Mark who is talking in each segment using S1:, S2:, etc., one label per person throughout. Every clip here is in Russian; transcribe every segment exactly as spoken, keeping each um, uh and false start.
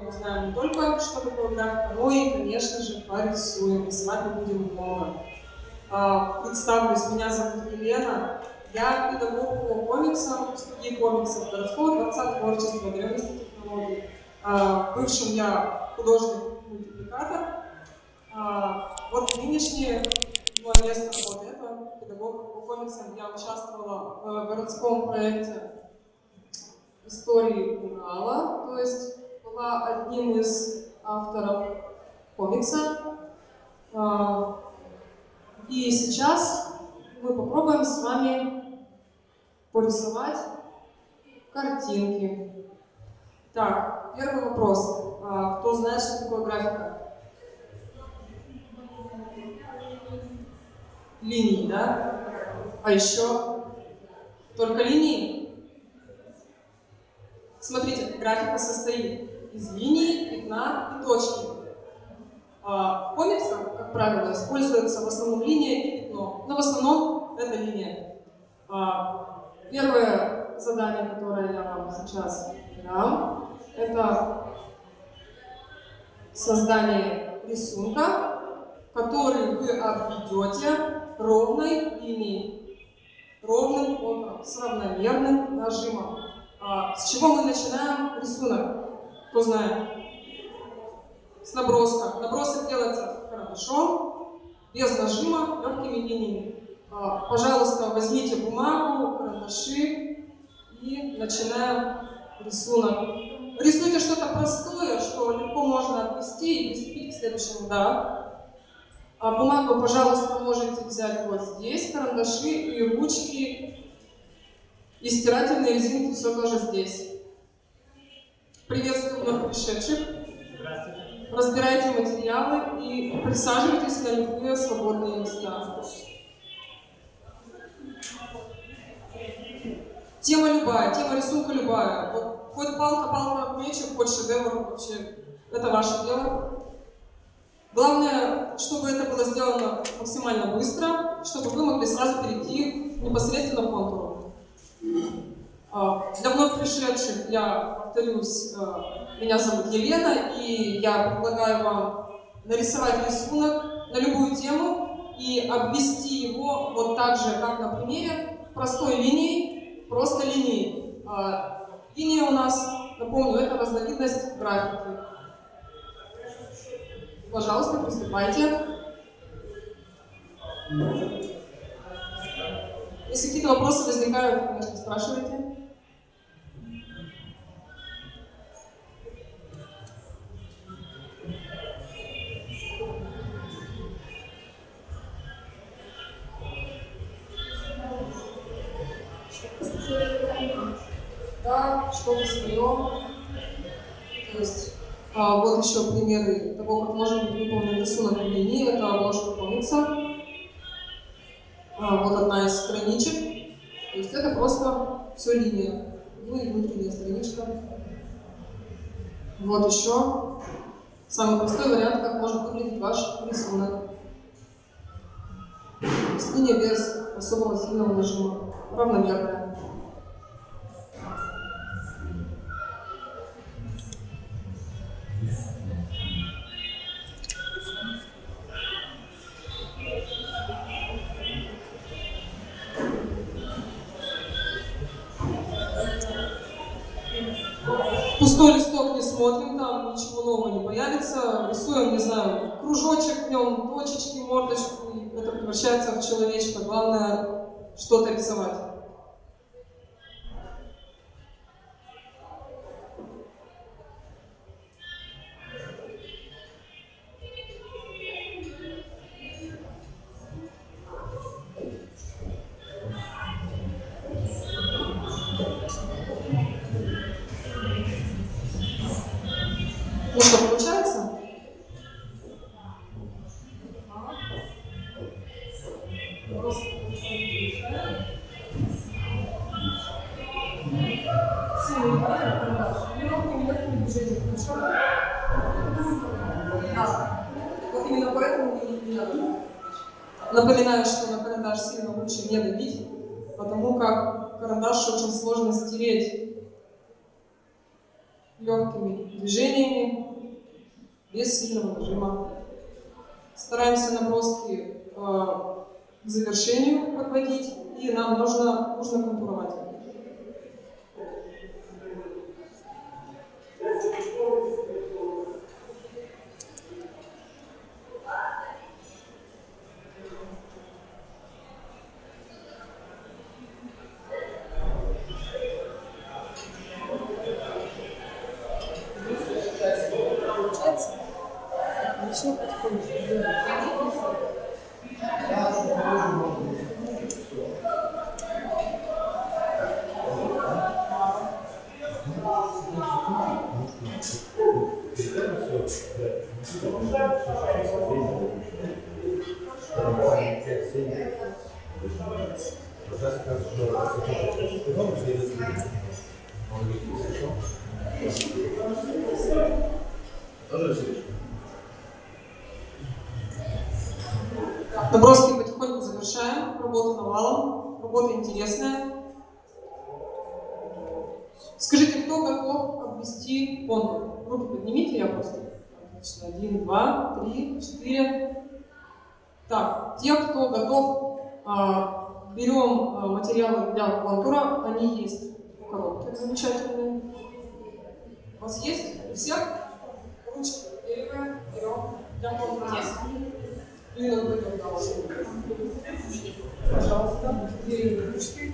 S1: мы узнаем не только, что такое графика, но и, конечно же, порисуем. Рисовать мы будем много. Представлюсь, меня зовут Елена. Я педагог по комиксам, в студии комиксов городского дворца творчества, древности технологий. Бывшим я художник-мультипликатор. Вот нынешнее мое место работы — это педагог по комиксам. Я участвовала в городском проекте истории Урала, то есть была одним из авторов комикса. И сейчас мы попробуем с вами порисовать картинки. Так, первый вопрос. Кто знает, что такое графика? Линии, да? А еще только линии? Смотрите, графика состоит из линии, пятна и точки. В комиксах, как правило, используется в основном линия и пятно, но в основном это линия. Первое задание, которое я вам сейчас дам, это создание рисунка, который вы обведете ровной линией, ровным контуром, с равномерным нажимом. С чего мы начинаем рисунок? Кто знает? С наброска. Набросок делается карандашом, без нажима, легкими линиями. Пожалуйста, возьмите бумагу, карандаши и начинаем рисунок. Рисуйте что-то простое, что легко можно отвести и приступить к следующему. Да. А бумагу, пожалуйста, можете взять вот здесь, карандаши и ручки, и стирательные резинки все тоже здесь. Приветствую вновь пришедших. Разбирайте материалы и присаживайтесь на любые свободные места. Тема любая, тема рисунка любая. Вот, хоть палка-палка от меча, хоть шедевр, вообще, это ваше дело. Главное, чтобы это было сделано максимально быстро, чтобы вы могли сразу перейти непосредственно к контуру. Для вновь пришедших я повторюсь, меня зовут Елена, и я предлагаю вам нарисовать рисунок на любую тему и обвести его вот так же, как на примере, простой линией, просто линией. Линия у нас, напомню, это разновидность графики. Пожалуйста, приступайте. Если какие-то вопросы возникают, конечно, спрашивайте. Да, что-то свое. То есть, а, вот еще примеры того, как может быть выполнен рисунок в линии. Это обложка комикса. А, вот одна из страничек. То есть это просто все линия. Ну и внутренняя страничка. Вот еще самый простой вариант, как может выглядеть ваш рисунок. То есть линия без особого сильного нажима. Равномерная. Пустой листок не смотрим, там ничего нового не появится. Рисуем, не знаю, кружочек в нем, точечки, мордочку, и это превращается в человечка. Главное что-то рисовать. Ну что, получается? Вот именно поэтому не надо. Напоминаю, что на карандаш сильно лучше не давить, потому как карандаш очень сложно стереть легкими движениями. без сильного нажима. Стараемся наброски э, к завершению подводить, и нам нужно, нужно контуровать. Наброски потихоньку завершаем. Работа навалом. Работа интересная. Скажите, кто готов обвести контур? Руки поднимите, я просто. Отлично. Один, два, три, четыре. Так, те, кто готов, а, берем а, материалы для контура. Они есть в коробке замечательные. У вас есть? У всех? Ручки берем для контура. Есть. Лина, пойдем дальше. Пожалуйста, две ручки.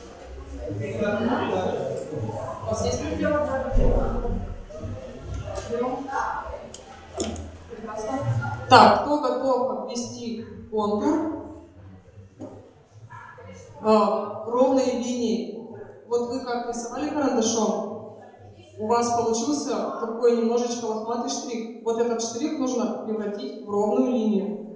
S1: У вас есть материал? Берем. Прекрасно. Так, кто готов обвести контур? А, ровные линии. Вот вы как рисовали карандашом, у вас получился такой немножечко лохматый штрих. Вот этот штрих нужно превратить в ровную линию.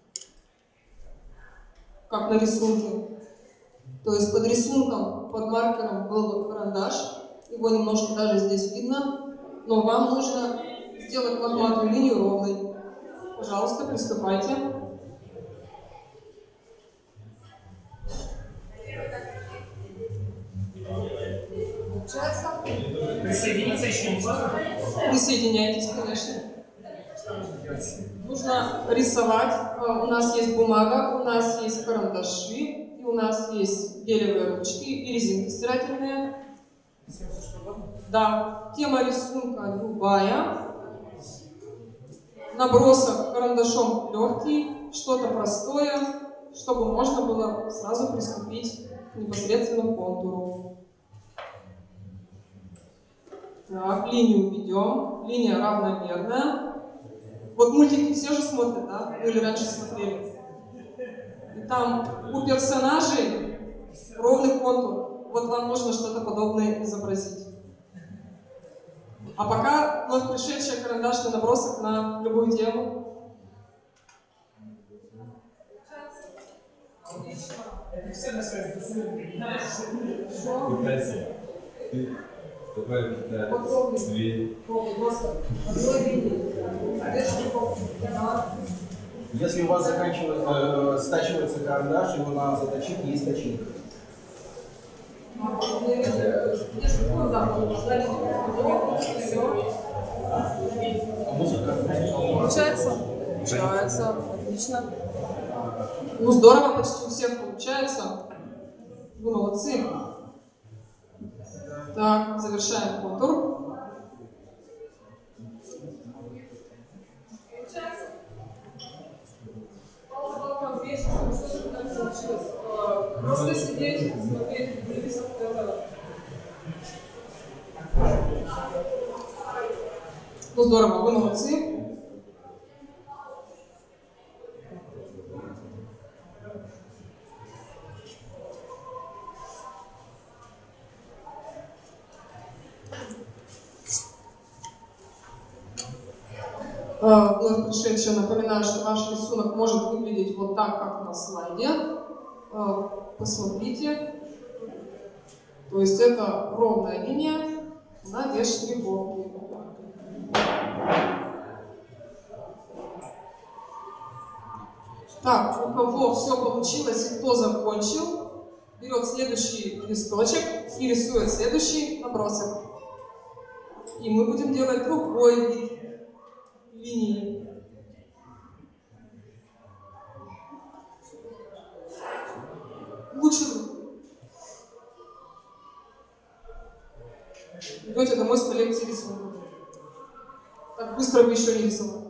S1: Как на рисунке. То есть под рисунком, под маркером был карандаш. Его немножко даже здесь видно. Но вам нужно сделать лохматую линию ровной. Пожалуйста, приступайте. Получается?
S2: Присоединиться еще не можно?
S1: Присоединяйтесь, конечно. Нужно рисовать. У нас есть бумага, у нас есть карандаши, и у нас есть гелевые ручки и резинки стирательные. Да, тема рисунка любая. Набросок карандашом легкий, что-то простое, чтобы можно было сразу приступить к непосредственно контуру. Так, линию ведем. Линия равномерная. Вот мультики все же смотрят, да? Ну или раньше смотрели. И там у персонажей ровный контур. Вот вам нужно что-то подобное изобразить. А пока вновь пришедший карандашный набросок на любую тему.
S2: Все на связи.
S3: Если у вас заканчивается, э, стачивается карандаш, его надо заточить, есть точилка.
S1: Получается? Получается. Отлично. Ну здорово, почти у всех получается. Вы молодцы. Так, завершаем контур. Просто сидеть, смотреть, вырисовать это. Ну здорово, вы молодцы. Вновь пришедшие, напоминаю, что ваш рисунок может выглядеть вот так, как на слайде. Посмотрите. То есть это ровная линия на без штрихов. Так, у кого все получилось и кто закончил, берет следующий листочек и рисует следующий набросок. И мы будем делать другой вид линии. Лучше идете домой с коллекцией рисунков. Так быстро вы еще не рисовали.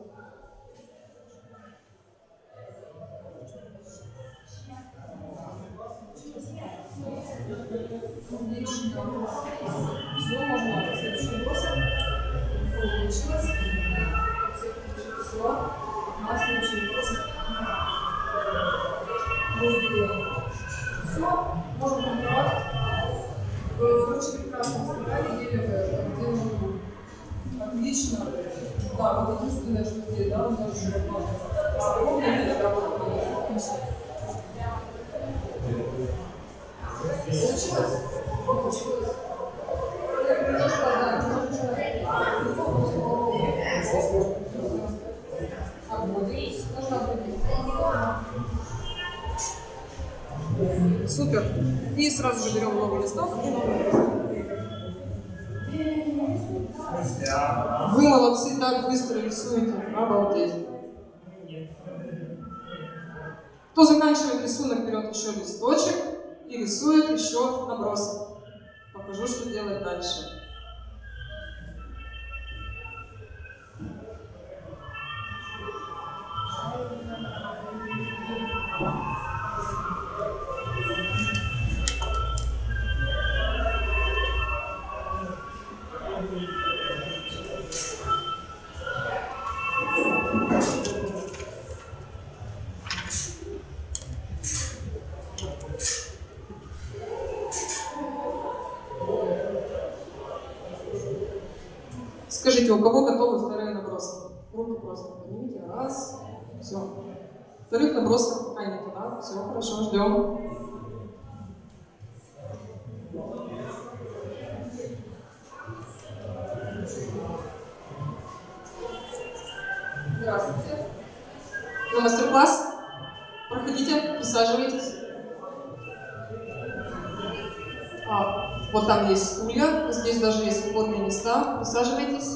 S4: Все, можно следующий вопрос. Получилось. Все. У нас следующий вопрос. Все. Можем контролировать. Вы очень прекрасно сказали, делали. Отлично. Да, вот единственное, что здесь, да, у нас уже ровно нет работы. Получилось? Получилось.
S1: Супер. И сразу же берем новый листок и новый листок. Вы молодцы, так быстро рисуете. Обалдеть. Кто заканчивает рисунок, берет еще листочек и рисует еще набросок. Покажу, что делать дальше. Скажите, у кого готовы вторые наброски? Руку просто поднимите. Раз. Все. Вторых набросков пока нет, да? Все, хорошо, ждем. Здравствуйте. На мастер-класс. Проходите, присаживайтесь. А, вот там есть стулья, здесь даже есть свободные места. Присаживайтесь.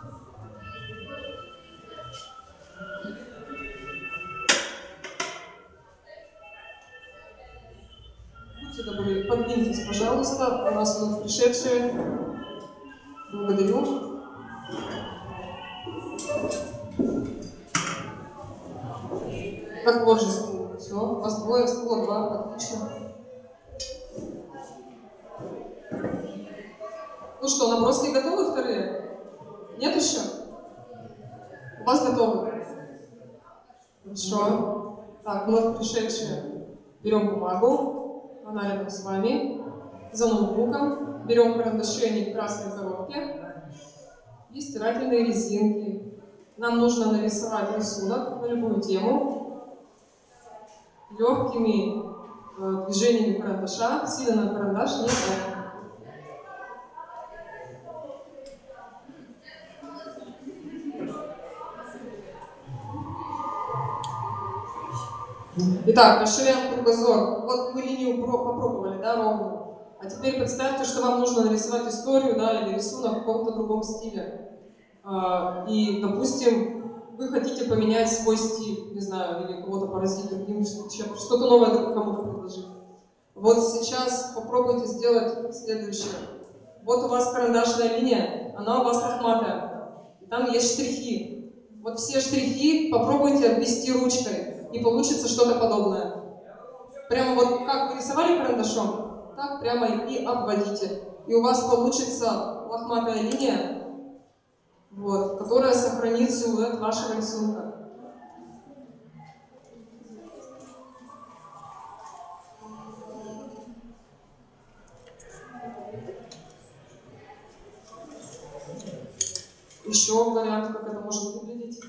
S1: Будьте добры, подвиньтесь, пожалуйста. У нас вновь пришедшие. Благодарю. Так, вот же стул. Все, у вас двое, стула два, отлично. Ну что, наброски готовы вторые? Нет еще? У вас готовы? Хорошо. Так, вновь пришедшие. Берем бумагу, она рядом с вами, за ноутбуком. Берем карандаши в красной коробке и стирательные резинки. Нам нужно нарисовать рисунок на любую тему легкими э, движениями карандаша. Сильно на карандаш не тратим. Итак, расширяем кругозор. Вот вы линию попробовали, да, ровно. А теперь представьте, что вам нужно нарисовать историю, да, или рисунок в каком-то другом стиле. И, допустим, вы хотите поменять свой стиль, не знаю, или кого-то поразить другим, что-то новое кому-то предложить. Вот сейчас попробуйте сделать следующее. Вот у вас карандашная линия, она у вас лохматая. Там есть штрихи. Вот все штрихи попробуйте обвести ручкой. И получится что-то подобное. Прямо вот как вы рисовали карандашом, так прямо и обводите. И у вас получится лохматая линия, вот, которая сохранит силуэт вашего рисунка. Еще вариант, как это может выглядеть.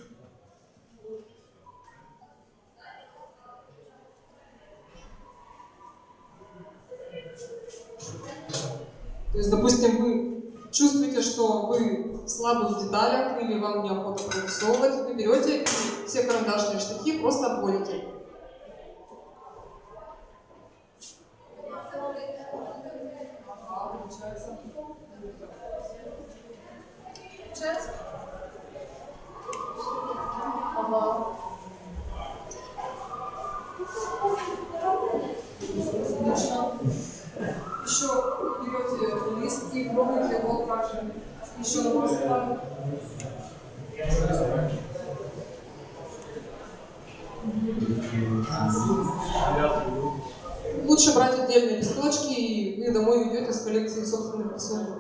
S1: То есть, допустим, вы чувствуете, что вы слабы в деталях или вам неохота прорисовывать, вы берете и все карандашные штрихи просто обводите. Получается. Получается? Лучше брать отдельные листочки, и вы домой ведете с коллекцией собственных рисунков.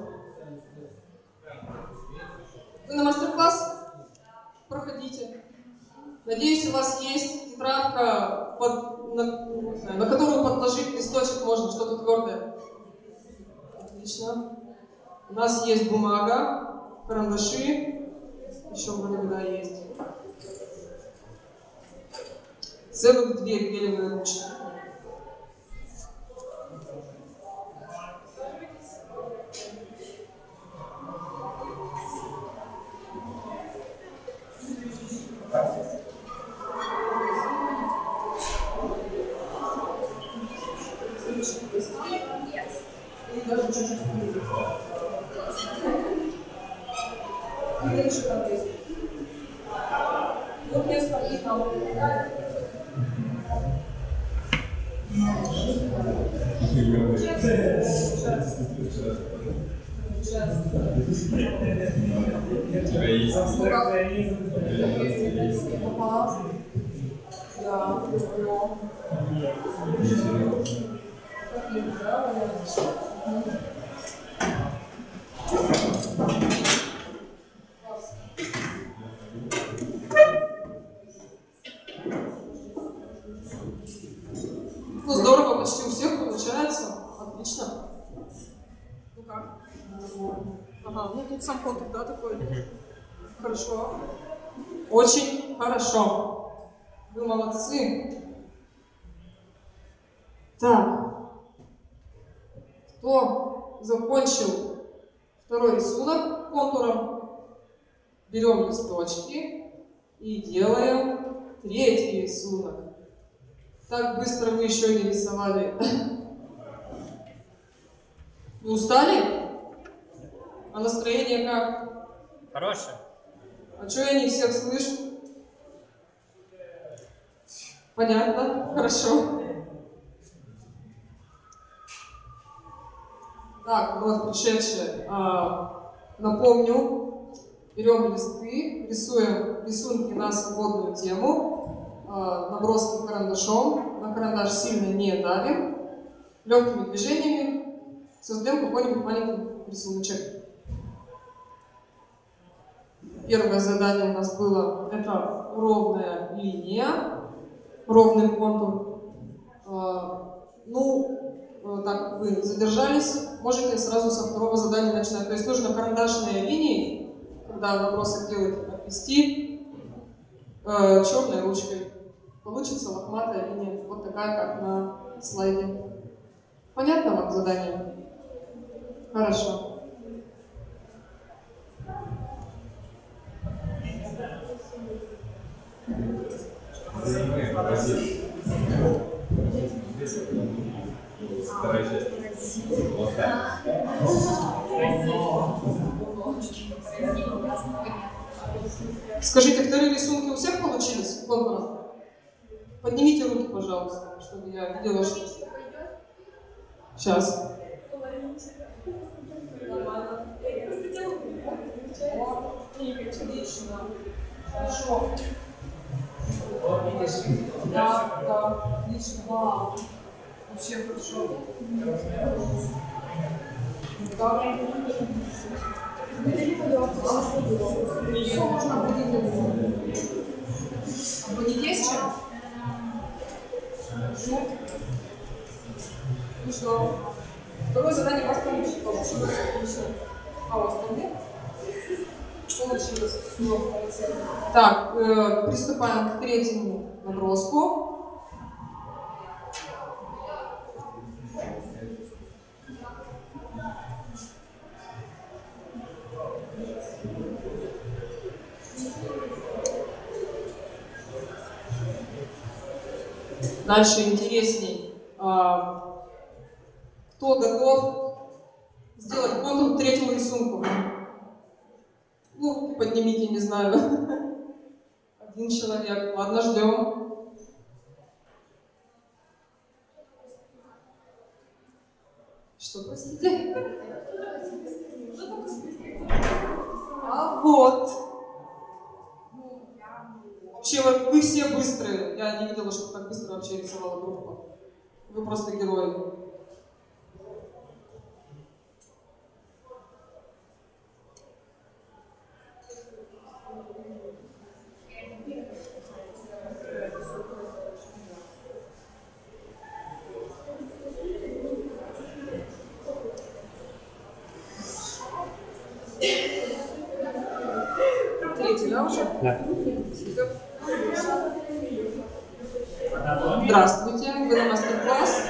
S1: Вы на мастер-класс? Проходите. Надеюсь, у вас есть тетрадка, под, на, на которую подложить листочек можно, что-то твердое. Отлично. У нас есть бумага, карандаши, еще вроде бы, да, есть. Целых две гелевые ручки. И даже чуть-чуть вперед. И дальше там есть. Вот место и там. Да, люблю. Ну, здорово, почти у всех получается. Отлично. Ну как? Ага, ну тут сам контур, да, такой? Хорошо. Очень хорошо. Вы молодцы. Так. Кто закончил второй рисунок контуром, берем листочки и делаем третий рисунок. Так быстро вы еще не рисовали. Вы устали? А настроение как?
S2: Хорошее.
S1: А что я не всех слышу? Понятно? Хорошо. Так, вновь пришедшие. А, напомню, берем листы, рисуем рисунки на свободную тему, а, наброски карандашом. На карандаш сильно не давим. Легкими движениями создаем какой-нибудь маленький рисуночек. Первое задание у нас было это ровная линия, ровный контур. А, ну, так, вы задержались, можете сразу со второго задания начинать. То есть нужно карандашные линии, когда набросок делаете, обвести э, черной ручкой. Получится лохматая линия, вот такая, как на слайде. Понятно вам задание? Хорошо. Скажите, вторые рисунки у всех получились? Контуром? Поднимите руки, пожалуйста, чтобы я видела, что... Сейчас. Нормально. Отлично. Хорошо. Да, да, отлично. Вау. Вообще хорошо. Да. Все можно выделить. Будет есть чем? Хорошо. Ну что, второе задание у вас получилось. Отлично. А у остальных? Получилось. Все. Так, э, приступаем к третьему наброску. Дальше интересней. А, кто готов сделать контур к третьему рисунку? Ну, поднимите, не знаю. Один человек. Ладно, ждем. Что, простите? А вот. Вообще, вы, вы все быстрые. Я не видела, что так быстро вообще рисовала группа. Вы просто герои. Третий, да, уже?
S5: Да.
S1: Здравствуйте, вы на мастер-класс?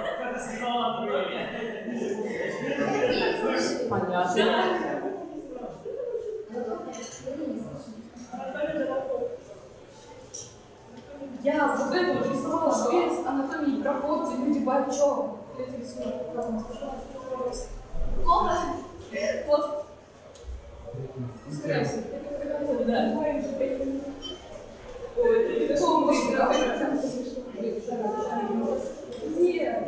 S1: Понятно.
S4: Я вот это вот рисовала без анатомии пропорций, люди бачок. Третий рисунок. Плохо? Вот. Ускоряйся. Да. Ой, это что он играет? Нет.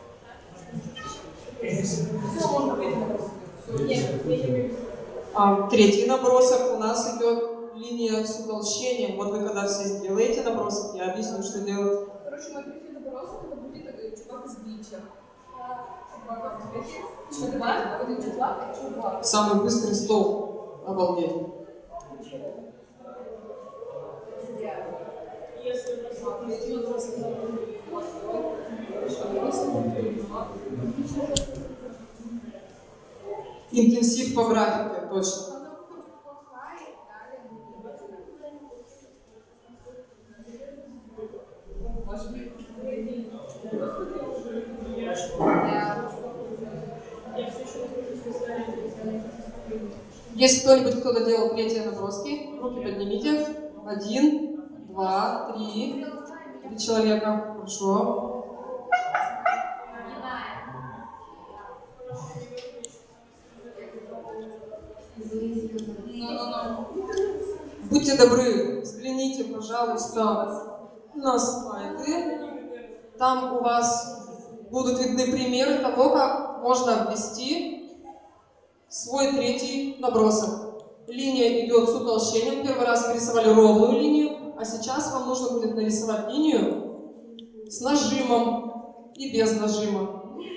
S4: Все, можно пойти на просто. Нет, нет.
S1: А, третий набросок у нас идет линия с утолщением. Вот вы когда все сделаете набросок, я объясню, что делать.
S4: Короче, мой третий набросок это будет чувак из Блича. Чувак из Блича. Чувак, один чувак, а чувак.
S1: Самый быстрый стол. Обалдеть. Интенсив по графике, точно. Есть кто-нибудь, кто доделал третьи наброски? Руки поднимите. Один, два, три. Три человека. Хорошо. Будьте добры, взгляните, пожалуйста, на слайды. Там у вас будут видны примеры того, как можно ввести свой третий набросок. Линия идет с утолщением. Первый раз вы рисовали ровную линию, а сейчас вам нужно будет нарисовать линию с нажимом и без нажима.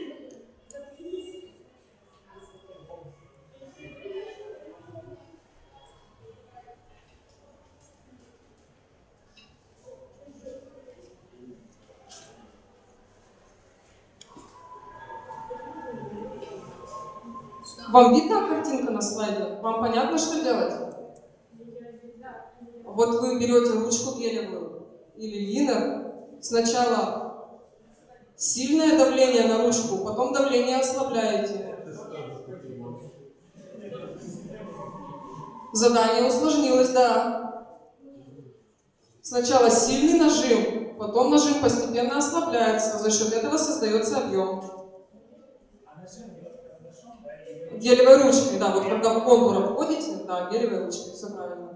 S1: Вам видна картинка на слайде? Вам понятно, что делать? Вот вы берете ручку гелевую или линер. Сначала сильное давление на ручку, потом давление ослабляете. Задание усложнилось, да. Сначала сильный нажим, потом нажим постепенно ослабляется. За счет этого создается объем. Гелевой ручкой, да, вот когда в контур обходите, да, гелевой ручкой, все правильно.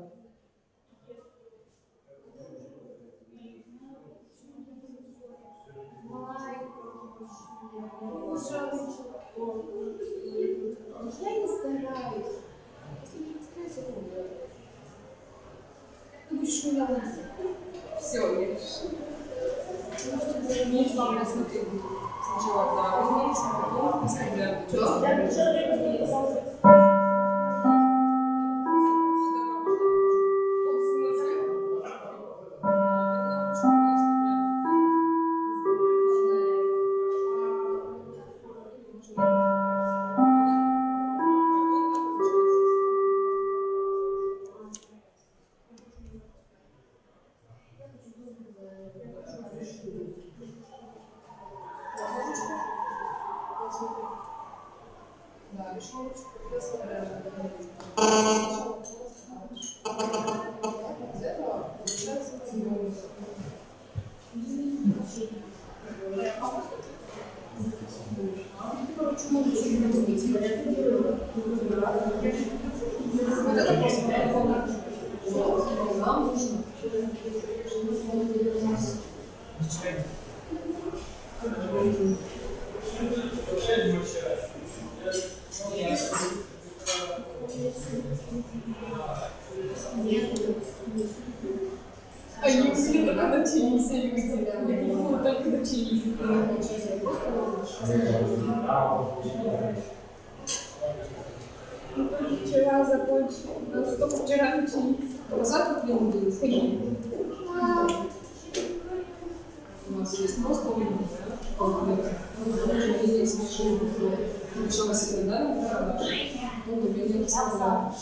S6: Я не стараюсь. Ты будешь меня лысый.
S4: Все, я решила. Мне вам посмотреть. Сначала да, возьмите, потом посмотрим. Что? Они все только начались, люди. Они только начались. Вчера закончили. У нас только вчера начались.
S1: Назад или не были? У нас есть просто уровень, да? Есть машина, начала себе, да? Да. Ну, не расставляю.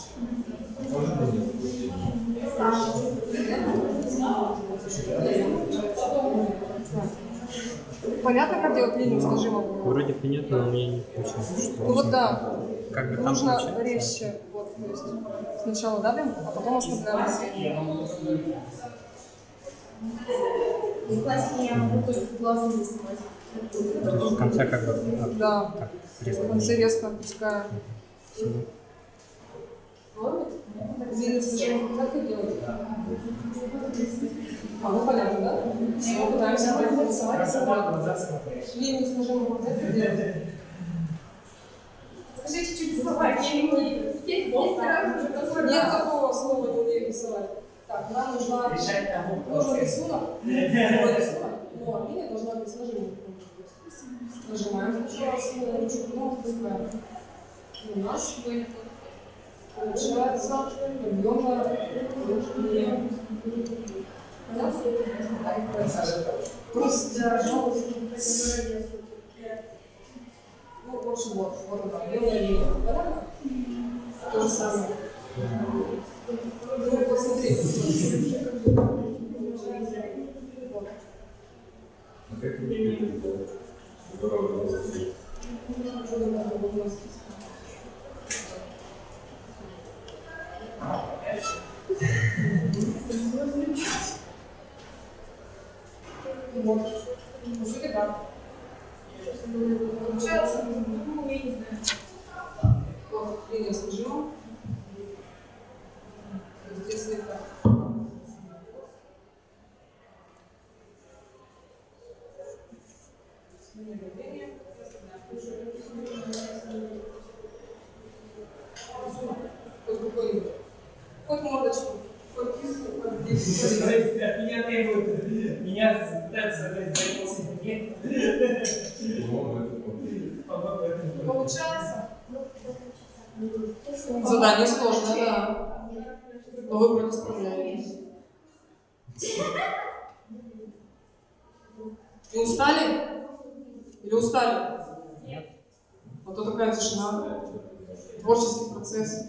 S1: Понятно, как делать линию с нажимом?
S5: Вроде понятно, но у меня не получается. Что
S1: Ну вот да.
S5: как бы там
S1: Нужно
S5: получается?
S1: резче. Вот, то есть сначала давим, а потом ослабляем.
S6: В классе я могу только глазом рисовать.
S5: В конце как бы а,
S1: Да.
S5: так, резко.
S1: В конце резко отпускаем.
S5: Всё.
S1: Линию с нажимом как и делать? А, ну понятно, да? Все, пытаемся рисовать. Линию с нажимом как это делать?
S4: Скажите, что рисовать? Я не
S1: Нет такого слова не умею рисовать. Так, нам нужна, нужен рисунок, новый рисунок, но линия должна быть с нажимом. Нажимаем сначала свою ручку, потом отпускаем. И у нас получается объемная линия. Понятно? Просто, пожалуйста. Ну, в общем, вот, вот она, белая линия. Понятно? То же самое. Ну, посмотри. Вот. По сути, да. Получается? Ну, я не знаю. Вот, линия с нажимом. Здесь слегка. Хоть какой-нибудь. Хоть мордочку, хоть киску, хоть десять.
S2: Меня требуют, меня пытаются задать бойцы. Нет.
S1: Получается? Задание сложное, да. Но вы вроде справляетесь. Не устали? Или устали?
S5: Нет.
S1: А то такая тишина. Творческий процесс.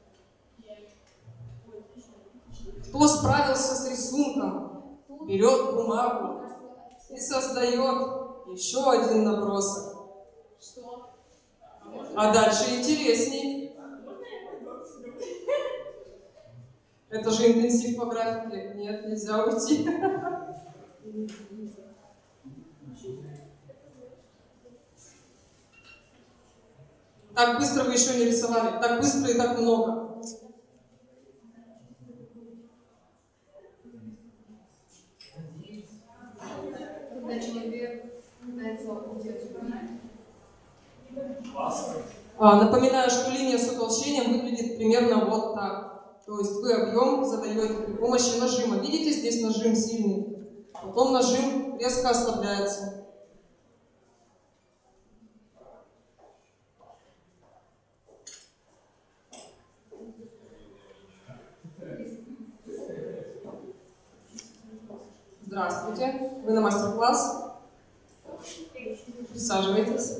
S1: Кто справился с рисунком, берет бумагу и создает еще один набросок. А дальше интересней. Это же интенсив по графике. Нет, нельзя уйти. Так быстро вы еще не рисовали. Так быстро и так много.
S4: Когда человек пытается уделать.
S1: А, напоминаю, что линия с утолщением выглядит примерно вот так. То есть вы объем задаете при помощи нажима. Видите, здесь нажим сильный. Потом нажим резко ослабляется. Здравствуйте. Вы на мастер-класс? Присаживайтесь.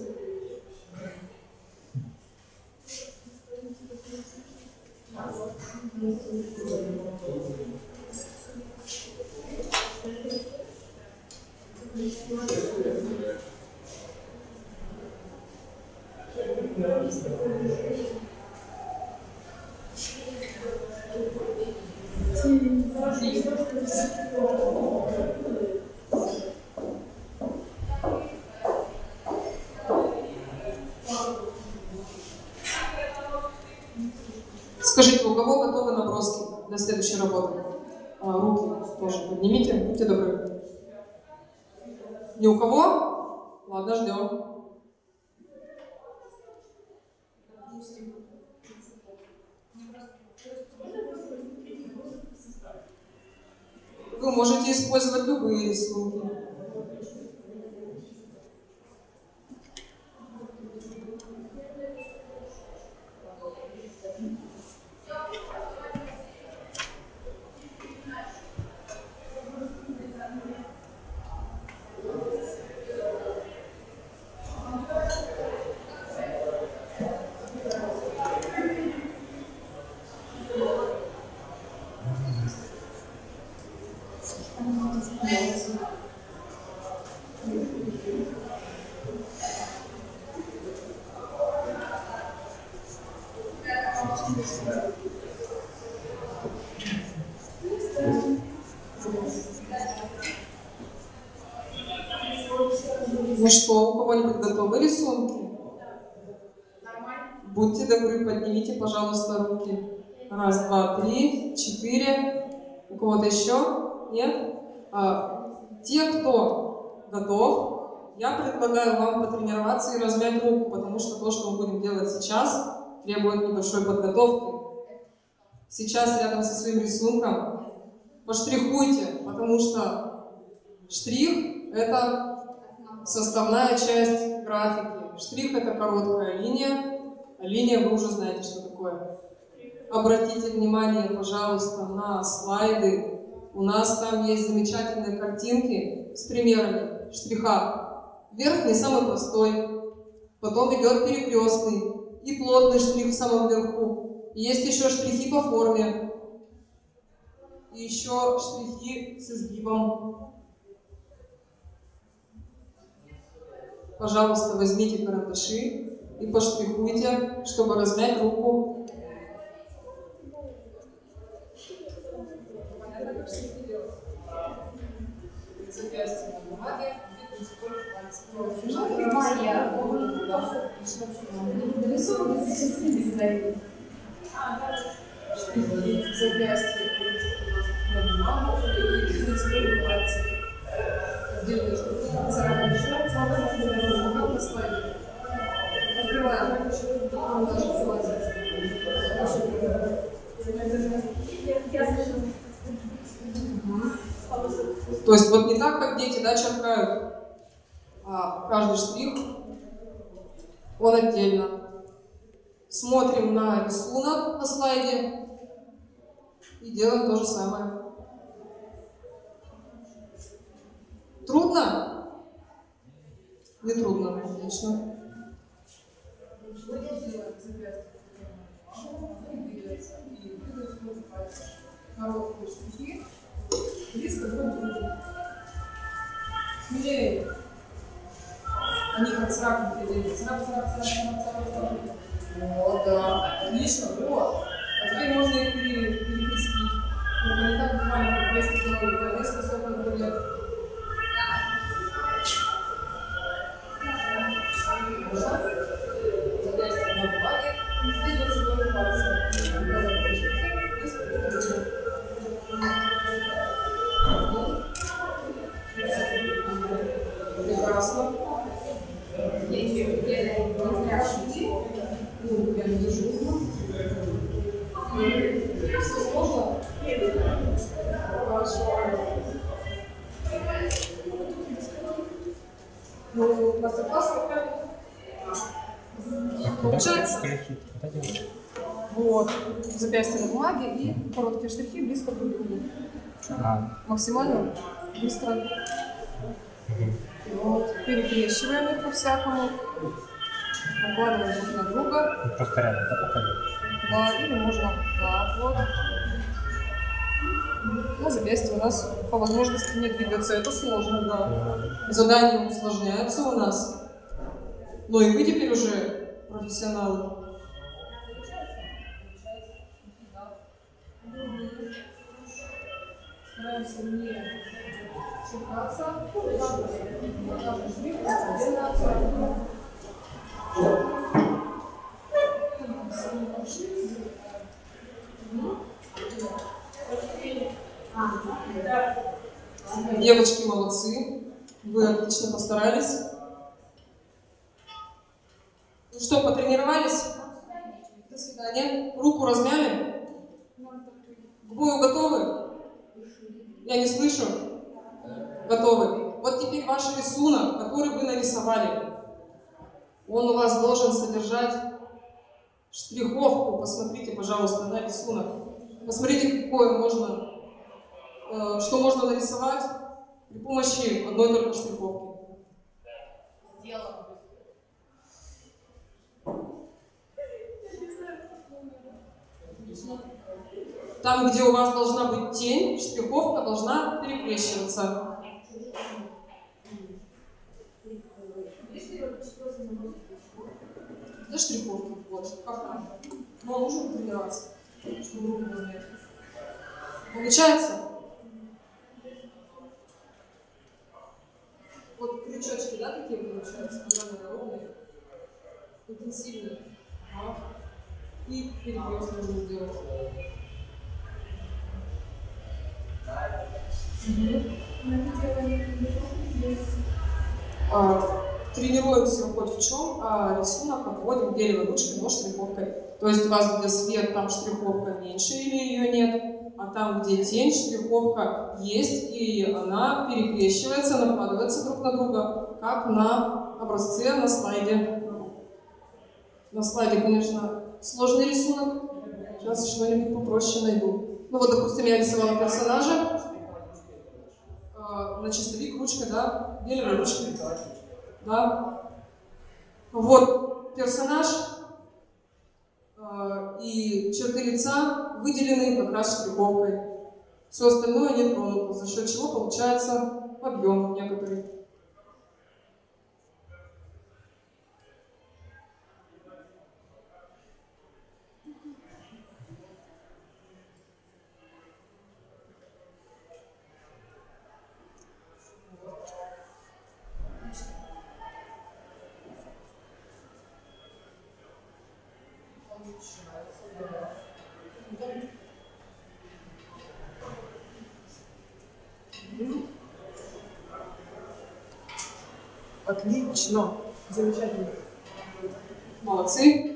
S1: Скажите, у кого готовы наброски для следующей работы? А, руки тоже поднимите, будьте добры. Ни у кого? Ладно, ждем. вы можете использовать любые рисунки. Ну что, у кого-нибудь готовы рисунки? Будьте добры, поднимите, пожалуйста, руки. Раз, два, три, четыре. У кого-то еще? Нет? А, те, кто готов, я предлагаю вам потренироваться и размять руку, потому что то, что мы будем делать сейчас, требует небольшой подготовки. Сейчас рядом со своим рисунком поштрихуйте, потому что штрих – это составная часть графики. Штрих – это короткая линия, а линия вы уже знаете, что такое. Обратите внимание, пожалуйста, на слайды. У нас там есть замечательные картинки с примерами штриха. Верхний самый простой, потом идет перекрестный и плотный штрих в самом верху. Есть еще штрихи по форме, и еще штрихи с изгибом. Пожалуйста, возьмите карандаши и поштрихуйте, чтобы размять руку.
S4: Запястье на бумаге, сколько пальцев. Запястье на бумагу и сколько пальцев. Делаешь царапаешь, царапаешь на слайде. Открываем.
S1: То есть вот не так, как дети, да, черкают, а каждый штрих, он отдельно. Смотрим на рисунок на слайде и делаем то же самое. Трудно? Не трудно, отлично.
S4: Короткие штрихи, близко друг к другу. Смелее. Они как царапинки делают. Царап, царап, царап, царап, царап, царап. Вот, да. Отлично, вот. А теперь можно их пере, перекрестить. Только не так буквально, как вместе делали. Резко сопли, например. Запястье на бумаге. Двигаться только пальцем. Прекрасно. Все сложно? Хорошо. Ну, мастер-класс какой? Получается? Вот. Запястье на бумаге и короткие штрихи близко друг к другу.
S5: А.
S4: Максимально быстро. Вот. Перекрещиваем их по-всякому. Накладываем друг на друга.
S5: Ну, просто рядом, да, покажи?
S4: Да, или можно так вот. На запястье у нас по возможности не двигаться. Это сложно, да.
S1: Задания усложняются у нас. Но и вы теперь уже профессионалы.
S4: Стараемся не шукаться. Каждый штрих отдельно отцарапываем.
S1: Девочки молодцы. Вы отлично постарались. Ну что, потренировались? До свидания. Руку размяли? К бою готовы? Я не слышу. Готовы. Вот теперь ваш рисунок, который вы нарисовали. Он у вас должен содержать штриховку. Посмотрите, пожалуйста, на рисунок. Посмотрите, какое можно, э, что можно нарисовать при помощи одной только штриховки. Там, где у вас должна быть тень, штриховка должна перекрещиваться. Да, штриховка. Вот. Как там? Но нужно тренироваться, чтобы руку размять. Получается? Вот крючочки, да, такие получаются? Наверное, ровные, интенсивные. А? И перекрест нужно сделать. А, тренируемся хоть в чем, а рисунок обводим белой ручкой, но штриховкой. То есть у вас где свет, там штриховка меньше или ее нет, а там где тень, штриховка есть, и она перекрещивается, накладывается друг на друга, как на образце на слайде. На слайде, конечно, сложный рисунок. Сейчас что-нибудь попроще найду. Ну вот, допустим, я рисовала персонажа. На чистовик ручкой, да, белой ручкой, да. Вот персонаж э, и черты лица выделены как раз штриховкой. Все остальное не тронуто, за счет чего получается объем некоторый. Отлично. Замечательно. Молодцы.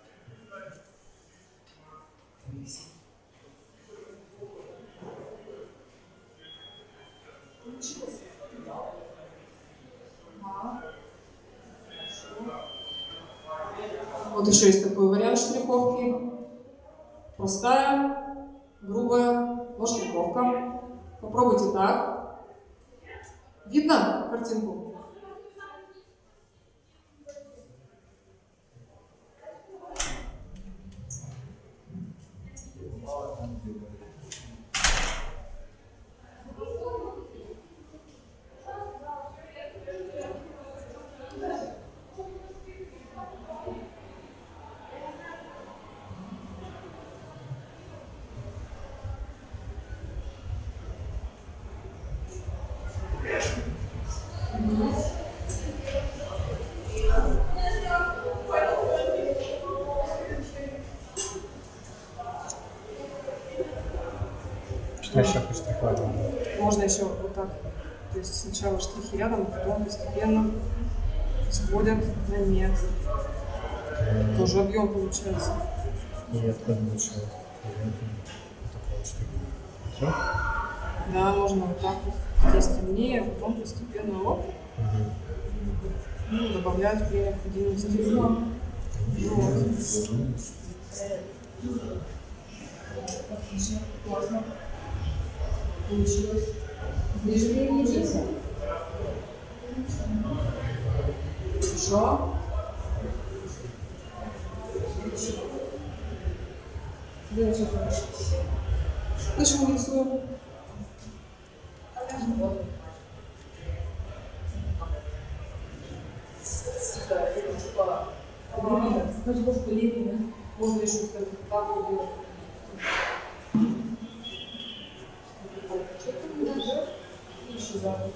S1: Вот еще есть такой вариант штриховки. Простая, грубая, но штриховка. Попробуйте так. Видно картинку?
S5: Что еще поштриховать?
S1: Можно еще вот так. То есть сначала штрихи рядом, потом постепенно сводят на нет. Тоже объем получается.
S5: И откуда лучше? Все?
S1: Да, можно вот так вот. Здесь темнее, а потом постепенно оп.
S5: Угу.
S1: Ну, добавлять при необходимости. Вот. Классно. Получилось. Ближе не получится. Хорошо. Дальше мы рисуем. Можно еще сказать, так вот делать. Еще запах.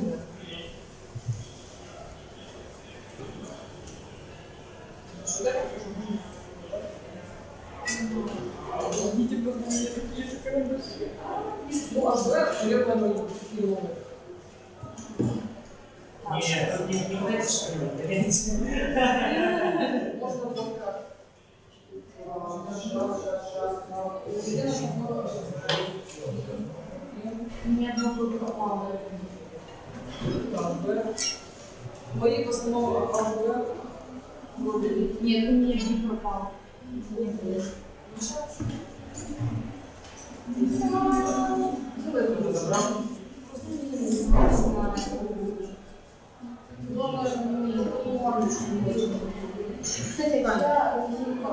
S1: Сюда я видите, просто у меня такие же карандаши. Ну, а что я, наверное, мои такие новые.
S2: Нет, тут не понимаете, что ли?
S1: Можно вот так.
S6: У меня два года попало.
S4: Мои в основном АВ.
S6: Нет, у меня не пропал. Кстати, когда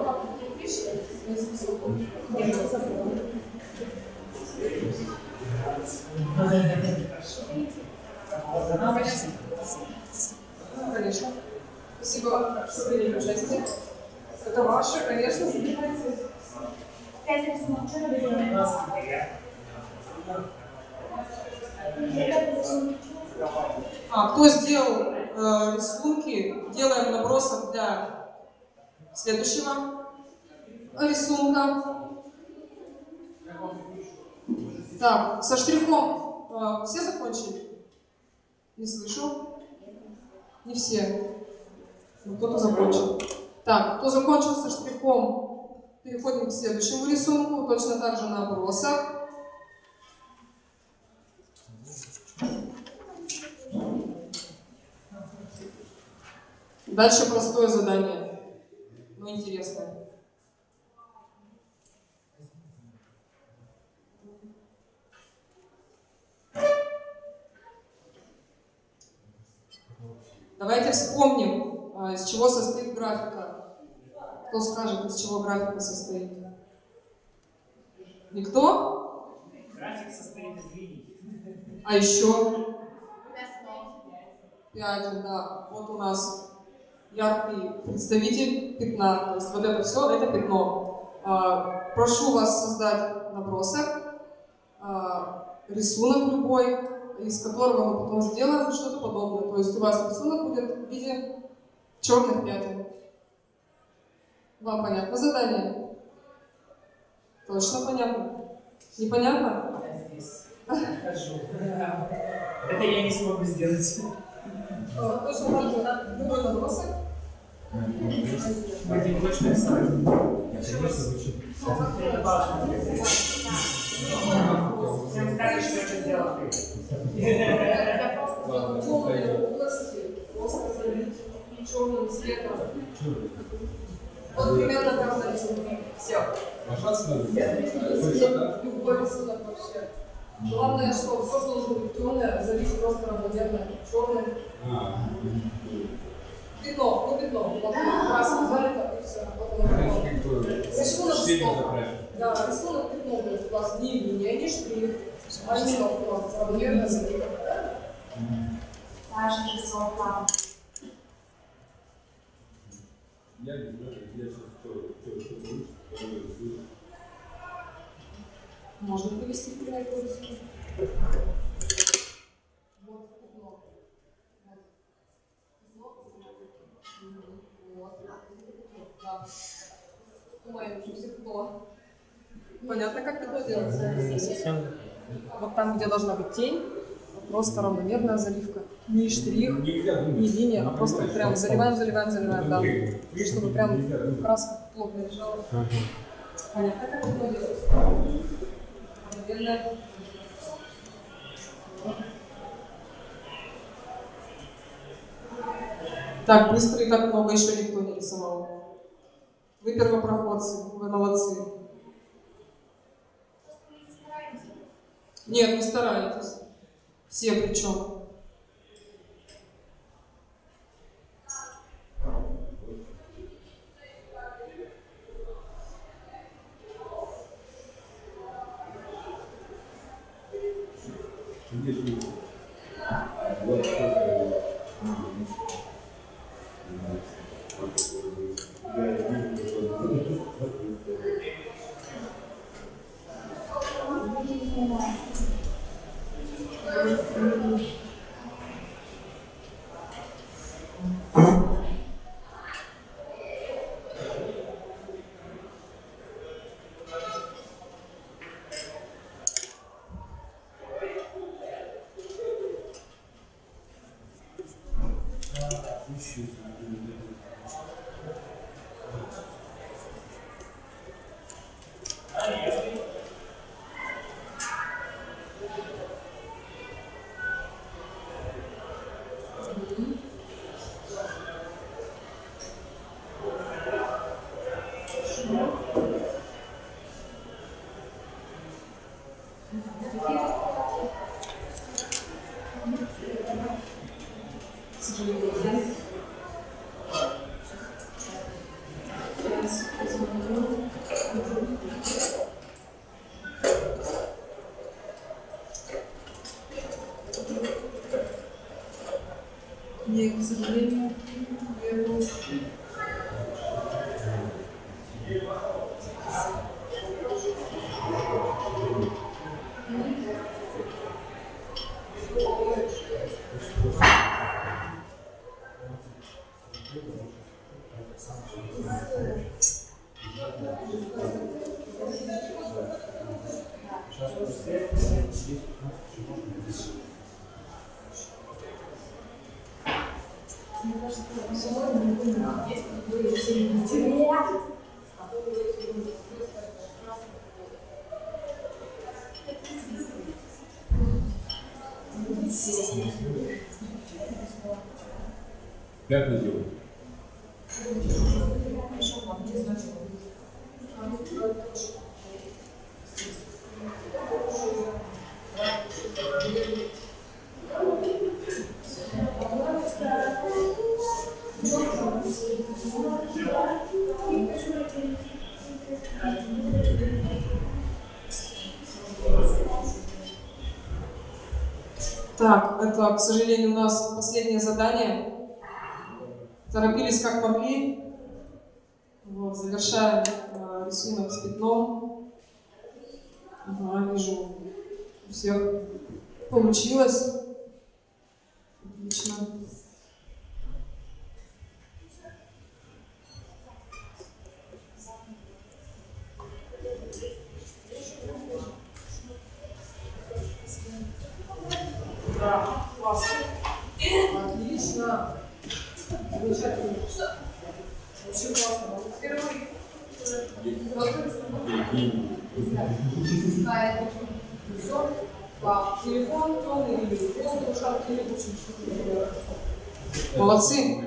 S4: Конечно. Спасибо, что приняли участие. Это ваше, конечно, занимайте.
S6: пять рисунок, что надо делать?
S1: А, кто сделал э, рисунки, делаем набросок для следующего рисунка. Так, со штрихом э, все закончили? Не слышу. Не все. Ну, кто-то закончил. Так, кто закончил со штрихом, переходим к следующему рисунку. Точно так же набросок. Дальше простое задание, но интересное. Давайте вспомним, из чего состоит графика. Кто скажет, из чего графика состоит? Никто?
S2: График состоит из линий.
S1: А еще? Пять, да. Вот у нас яркий представитель пятна. То есть вот это все, это пятно. Прошу вас создать набросок, рисунок любой, из которого мы потом сделаем что-то подобное. То есть у вас рисунок будет в виде черных пятен. Вам понятно задание? Точно понятно? Непонятно?
S2: Я здесь хожу. Это я не смогу сделать.
S4: Точно так же любой набросок.
S2: Будем точно рисовать. Всем скажешь, что это сделал ты.
S4: Я просто темные области просто залить черным цветом. Вот примерно так на рисунке. Все. Любой рисунок вообще. Главное, что все, что должно быть темное, залить просто равномерно черным. Пятно, ну пятно. Вот красным залито, и все. Вот оно пятно. Рисунок стоп. Да, рисунок пятно. То есть у вас ни линия, ни штрих. А именно у вас равномерно залито.
S6: Саша рисовал.
S7: Я не знаю, я сейчас что получится.
S4: Можно привести пример рисунок. Вот пятно. Да. Думаем, что все пятно. Понятно, как пятно делается? Вот там, где должна быть тень, просто равномерная заливка. Ни штрих, ни линия, а просто прям заливаем, заливаем, заливаем, да. Чтобы прям краска плотно лежала. Понятно, как пятно делается? Равномерная. Так, быстро и так много еще никто не рисовал. Вы первопроходцы, вы молодцы. Нет, не старайтесь. Все причем. Нет, к сожалению, нету.
S7: Как вы делаете?
S1: Так, это, к сожалению, у нас последнее задание. Торопились как могли. Вот, завершаем э, рисунок с пятном. Да, вижу, у всех получилось. Отлично. Да, классно. Отлично. Замечательно. Вообще классно. Впервые. Все. Да. Телефон темный или просто ушатки или очень что-то. Молодцы.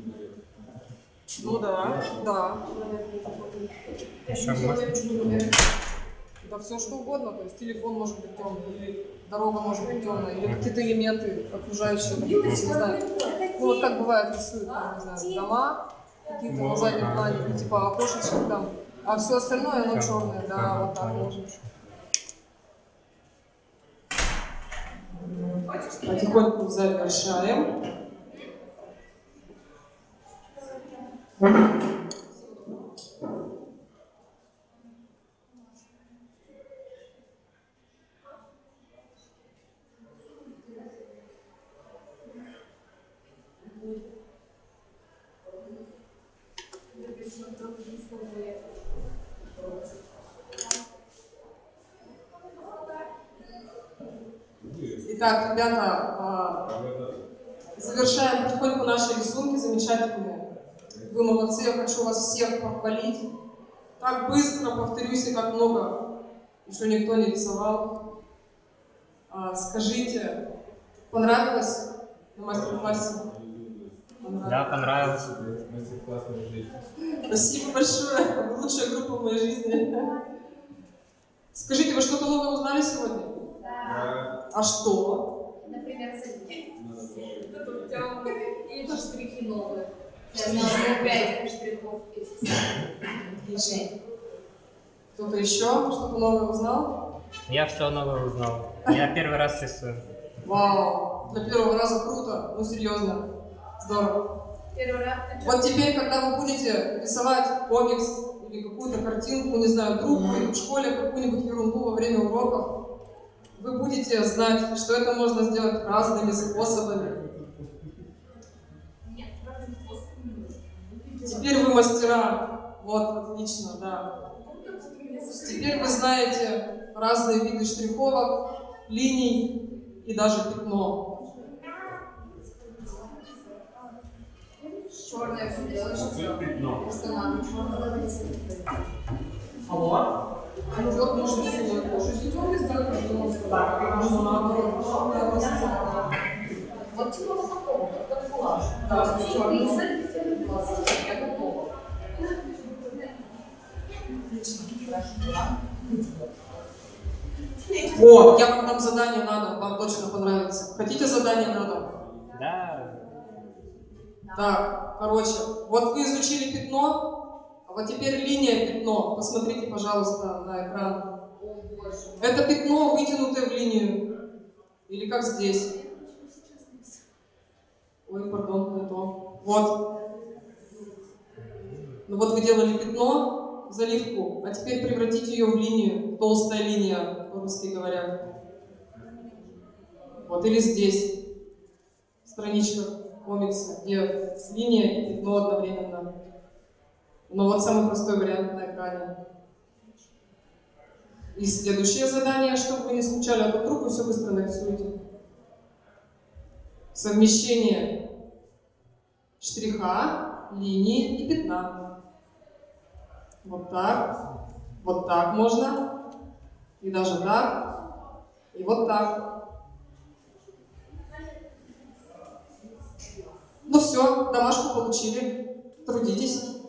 S1: Ну да, да.
S5: Еще можно?
S1: Да все что угодно, то есть телефон может быть темный, или дорога может быть темная, или какие-то элементы окружающие, допустим, не знаю. Ну вот как бывает рисуют, там, не знаю, дома какие-то на заднем плане, ну, типа окошечки там, а все остальное оно черное, да, вот так можно. Потихоньку завершаем. Итак, ребята, завершаем потихоньку наши рисунки замечательные. Вы молодцы, я хочу вас всех похвалить. Так быстро, повторюсь, и как много еще никто не рисовал. Скажите, понравилось на мастер-классе?
S5: Да, понравилось.
S7: Мастер-класс моей жизни.
S1: Спасибо большое, это лучшая группа в моей жизни. Скажите, вы что-то новое узнали сегодня?
S6: Да.
S1: А что?
S6: Например, цветки. И штрихи новые. Я знаю, пять штрихов есть.
S1: Отлично. Кто-то еще что-то новое узнал?
S5: Я все новое узнал. Я первый раз рисую.
S1: Вау, для первого раза круто, ну серьезно, здорово.
S6: Первый раз.
S1: Вот теперь, когда вы будете рисовать комикс или какую-то картинку, не знаю, другу или в школе какую-нибудь ерунду во время уроков, вы будете знать, что это можно сделать разными способами.
S6: Нет, разными способами.
S1: Теперь вы мастера. Вот, отлично, да. Теперь вы знаете разные виды штриховок, линий и даже пятно.
S6: Черное все делаешь. Что надо?
S1: Алло? А вот можно силой кушать. Идем и сделать, пожалуйста. Так, можно наоборот.
S6: Вот типа вот такого, как класс.
S1: Да,
S6: И
S1: сначала.
S6: рисуем класс. Я готова.
S1: О, я вам дам задание на дом, вам точно понравится. Хотите задание на дом?
S5: Да.
S1: Так, короче, вот вы изучили пятно, а вот теперь линия пятно. Посмотрите, пожалуйста, на экран. Это пятно, вытянутое в линию. Или как здесь. Ой, пардон, не то. Вот. Ну вот вы делали пятно, заливку, а теперь превратите ее в линию. Толстая линия, по-русски говоря. Вот, или здесь. Страничка комикса, где линия и пятно одновременно. Но вот самый простой вариант на экране. И следующее задание, чтобы вы не скучали от руку, все быстро нарисуйте. Совмещение штриха, линии и пятна. Вот так. Вот так можно. И даже так. И вот так. Ну все, домашку получили. Трудитесь.